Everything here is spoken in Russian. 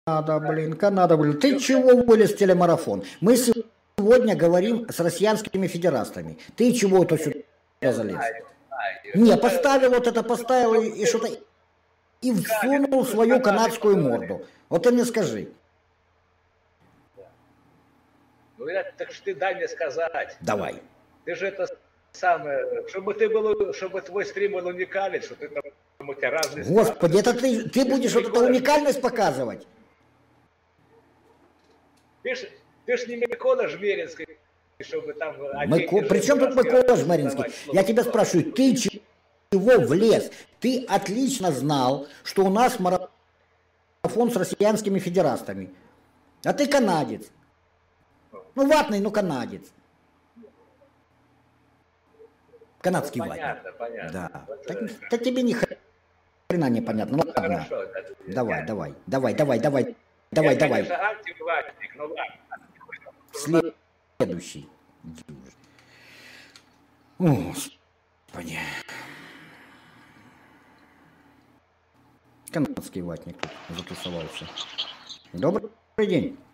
Канада, блин. Ты чего вылез в телемарафон? Мы сегодня говорим с россиянскими федерастами. Ты чего-то сюда залез? Не, поставил вот это, поставил и что-то... И всунул свою канадскую морду. Вот ты мне скажи. Ну, так что ты дай мне сказать. Давай. Ты же это самое, чтобы твой стрим был уникален, что ты там у тебя разные... Господи, это ты будешь вот эту уникальность показывать? Ты ж не Микола Жмеринский, чтобы там... При чем тут Микола Жмеринский? Я тебя спрашиваю, ты чего влез? Ты отлично знал, что у нас марафон с россиянскими федерастами. А ты канадец. Ну, ватный, но канадец. Канадский ватник. Понятно. Да. Так тебе ни хрена не понятно. Ну, ладно. Хорошо. Давай. Я, конечно, антиватник, но ладно. Следующий. Господи. Канадский ватник тут затусовался. Добрый день.